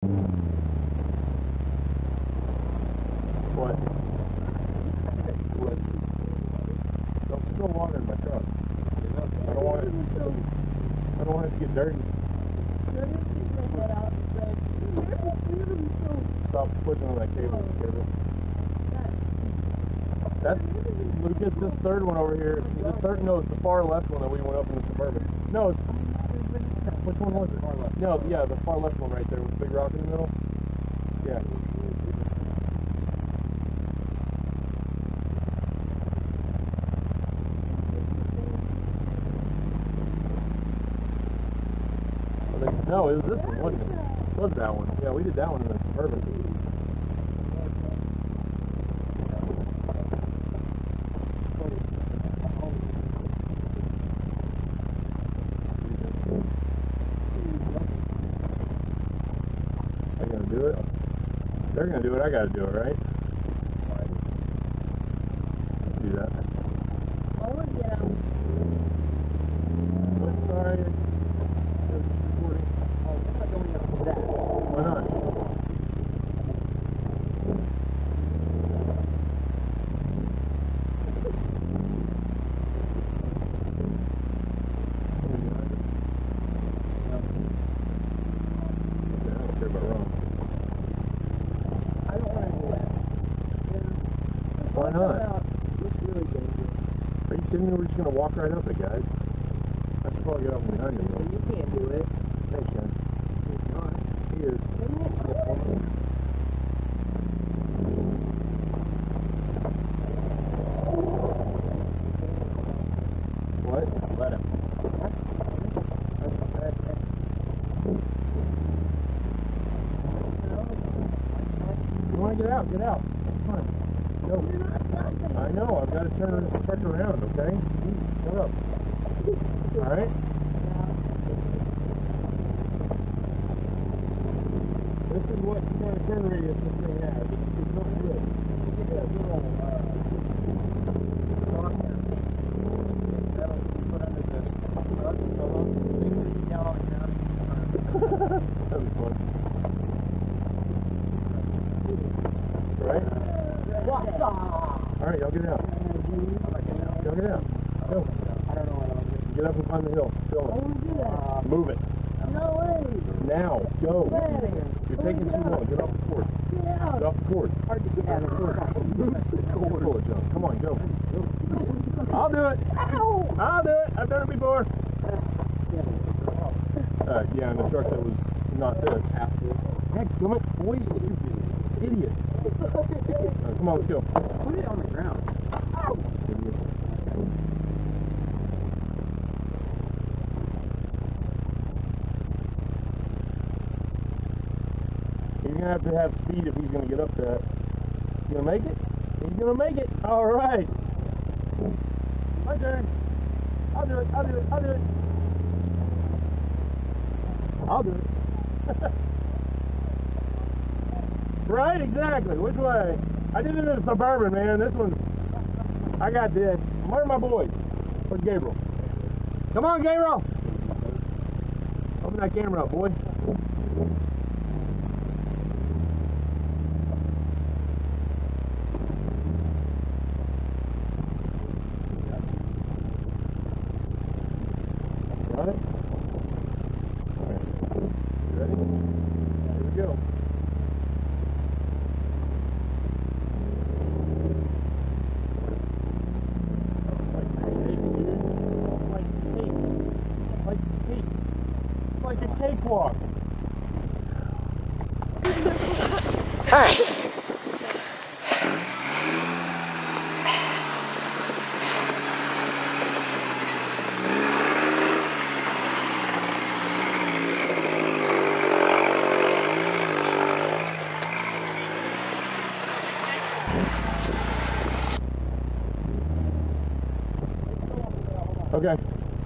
What? Don't spill water in my truck. I don't want it to get dirty. Stop pushing on that cable. That's Lucas, this third one over here. The third, no, it's the far left one that we went up in the Suburban. No, it's, which one was it? Far left. No, yeah, the far left one right there with the big rock in the middle. Yeah. No, it was this one, wasn't it? It was that one. Yeah, we did that one in the Suburban. Are you gonna do it? They're gonna do it, I gotta do it, right? Do that. Oh, yeah. Oh, sorry. Why not? I don't care about wrong. I don't want to do that. Why not? It's really dangerous. Are you kidding me? We're just gonna walk right up it, guys. I should probably get up behind him. You can't do it. Thanks, Ken. It's not. He is. What? Let him. You want to get out? Get out. Come on. Go. I know. I've got to turn the truck around, okay? Shut up. All right? This is what kind of turn radius this thing has. It's not good. Yeah, little, that'll put under the rug, so down on the ground. That'd be fun. Right? Alright, y'all get out. Y'all get out. Go. I don't know what I'm doing. Get up and climb the hill. Show I us. want to do that. Move it. No way. Now. Go. Get out of here. You're taking too long. Get off the cord. Get out. Get off the cord. Hard to get out of here. Full of junk. Come on, go. I'll do it. Ow. I'll do it. I've done it before. Yeah, in the truck that was not this. Heck, come on, boys. Idiots. Come on, let's go. Put it on the ground. Ow. Idiots. You're going to have speed if he's going to get up that. You going to make it? He's going to make it. All right. My turn. I'll do it. I'll do it. I'll do it. I'll do it. Right, exactly. Which way? I did it in a Suburban, man. This one's... I got this. Where are my boys? Where's Gabriel? Come on, Gabriel! Open that camera up, boy. Got it? All right. You ready? Here we go. Like a cakewalk. All right. Okay.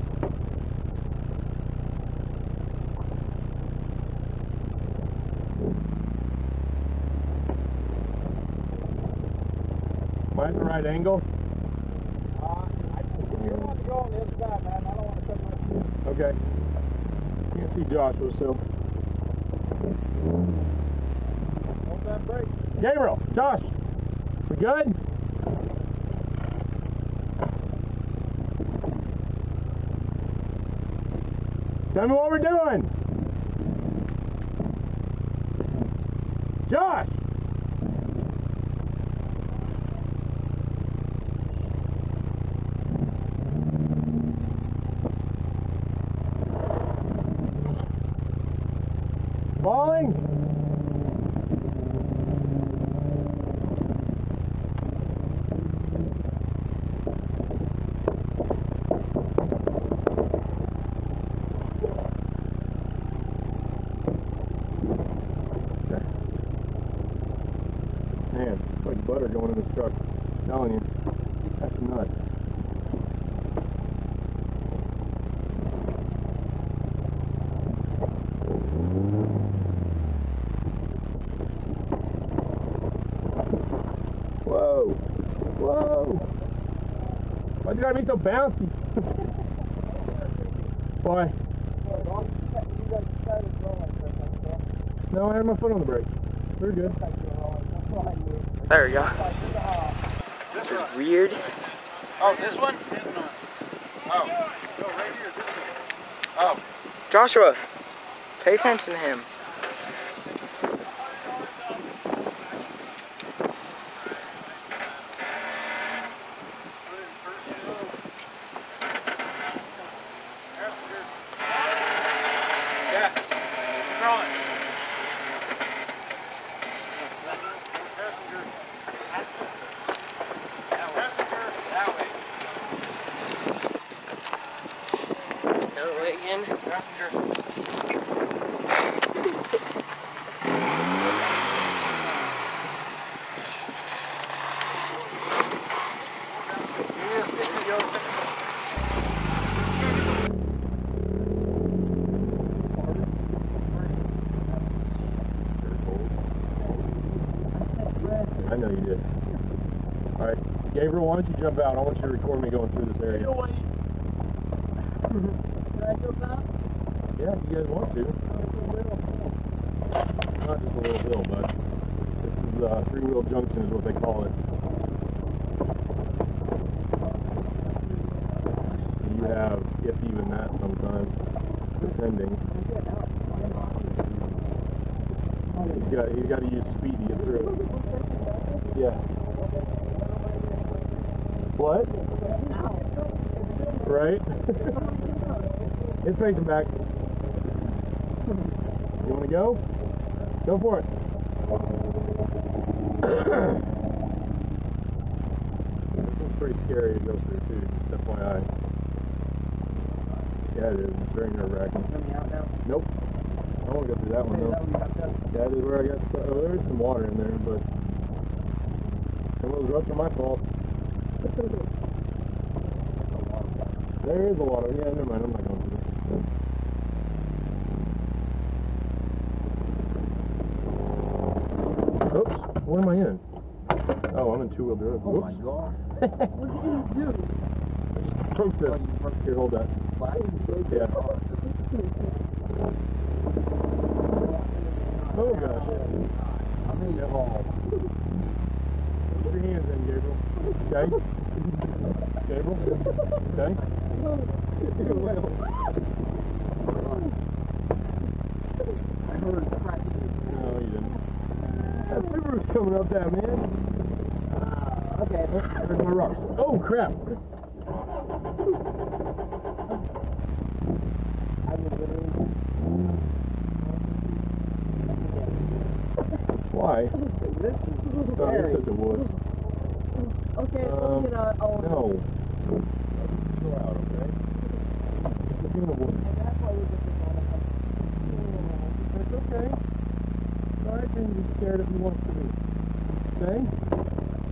Mine's the right angle. You want to go on the other side, man. I don't want to touch my... Okay. Can't see Joshua, so. Hold that brake. Gabriel, Josh, we good? Tell me what we're doing. Josh! Falling? Man, it's like butter going in this truck. I'm telling you, that's nuts. Whoa! Whoa! Why did I be so bouncy? Why? No, I had my foot on the brake. We're good. There we go. This is weird. Oh, this one? Oh. No, right here, this one. Oh. Joshua, pay attention to him. Yeah. Keep rolling. Another way again. I know you did. Alright, Gabriel, why don't you jump out? I want you to record me going through this area. Can I jump out? Yeah, if you guys want to. Not just a little hill, but this is three-wheel junction is what they call it. You have, if even that sometimes, depending. You got to use speed to get through. Yeah. What? Right? It's facing back. You want to go? Go for it. This one's pretty scary to go through too, just FYI. Yeah, it is. It's very nerve-wracking. Nope. I want to go through that one though. Yeah, that is where I got stuck. Oh, there is some water in there, but some of those ruts are my fault. There is a lot of, yeah, never mind, I'm not going through this. Oops, what am I in? Oh, I'm in two-wheel drive. Oh my god. What did you do? Broke this. Here, hold that. Yeah. Oh gosh. I made it all. Put your hands in, Gabriel. Okay? Gabriel? Okay? I heard it crack. No, you didn't. That Subaru's coming up that, man. Okay. There's my rocks. Oh, crap. Why? This is Oh, scary. you said the woods. Okay, let's get out. Oh, No. Go out, okay? Look in the woods. That's why we get this on. It's okay. Alright, you can be scared if you want to be. Okay?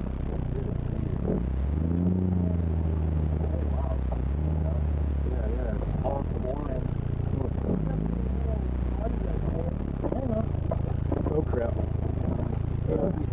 Oh crap.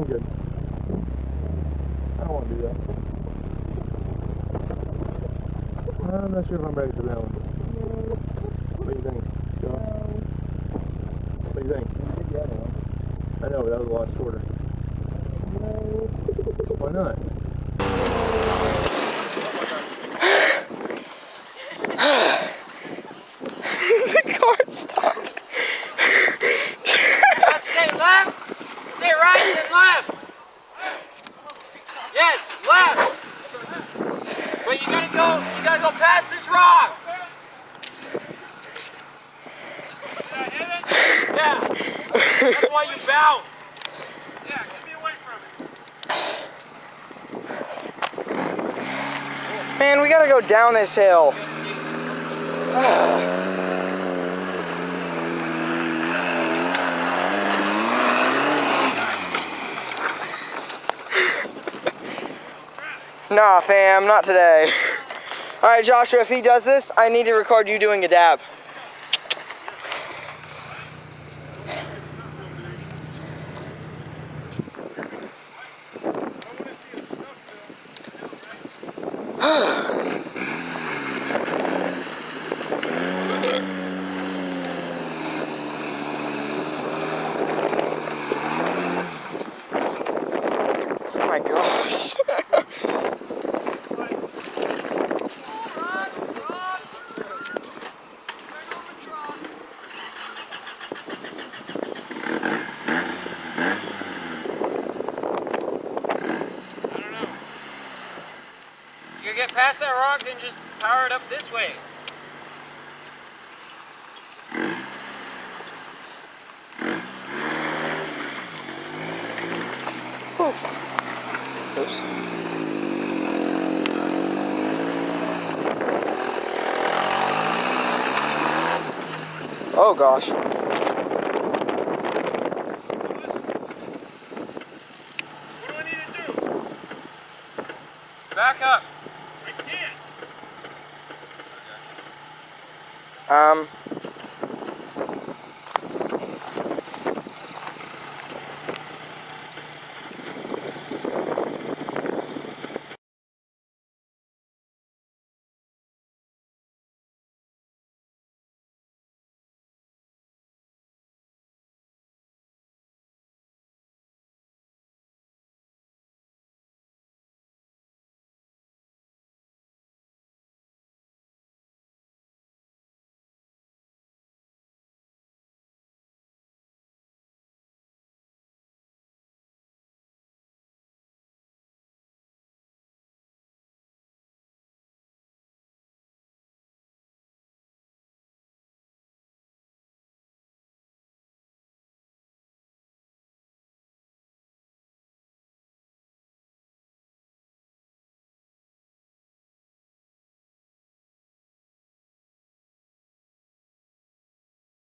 I'm good. I don't want to do that. I'm not sure if I'm ready for that one. What do you think, Josh? What do you think? I know, but that was a lot shorter. Why not? The car stopped. Stay left, stay right, then left. Yes, left. But you gotta go past this rock. Yeah. That's why you bounce. Yeah, get me away from it. Man, we gotta go down this hill. Nah, fam, not today. Alright, Joshua, if he does this, I need to record you doing a dab. Oh my gosh. You get past that rock, then just power it up this way. Oops. Oh gosh. What do I need to do? Back up. I can't. Um,